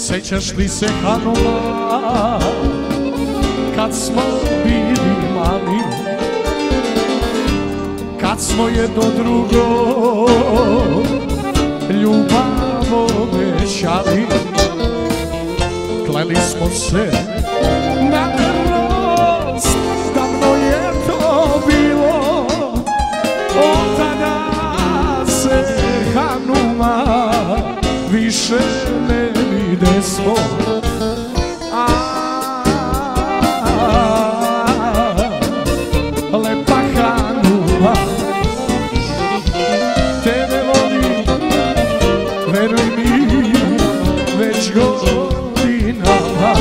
Sećaš li se Hanuma, kad smo bili mali, kad smo jedno drugo ljubav obećali, kleli smo se na krst, davno je to bilo, od tada se Hanuma više ne videsmo. Lepa Hanuma, tebe volim, veruj mi, već godinama.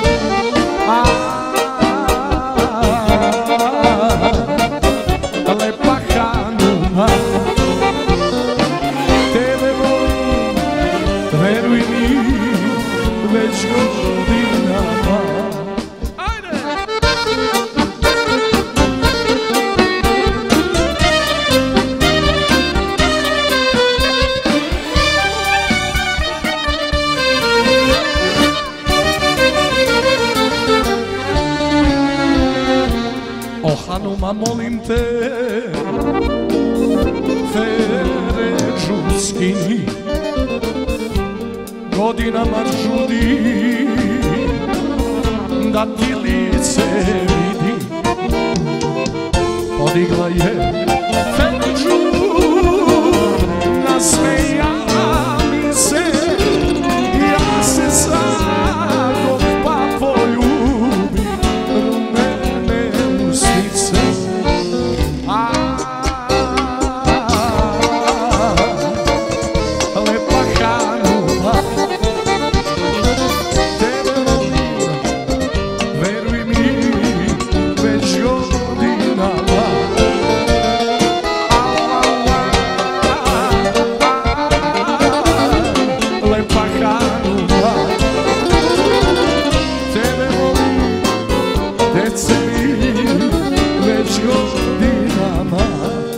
Lepa Hanuma, tebe volim, veruj mi, već godinama. O Hanuma, molim te, feređu skini, godinama žudi da ti lice vidi. Podigla je feređu, nasmejala mi se, ja se svakog pa poljubim, rumene usnice. Lepa Hanuma, tebe volim, veruj mi, već godinama. Lepa Hanuma, tebe volim, dece mi, već godinama.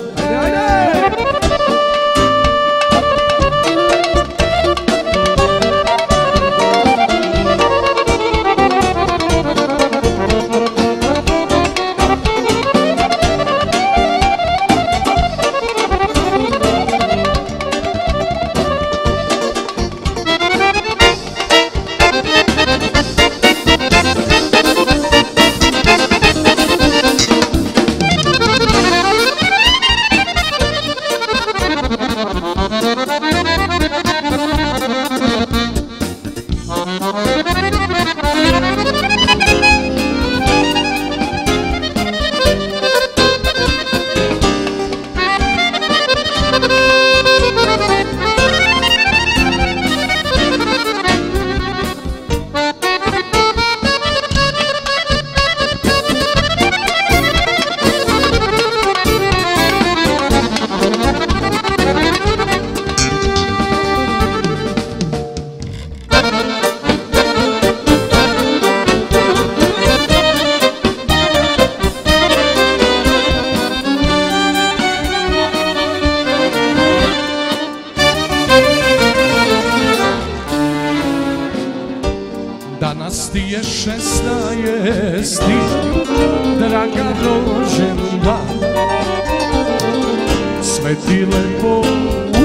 Danas ti je 16. draga rođendan, sve ti lepo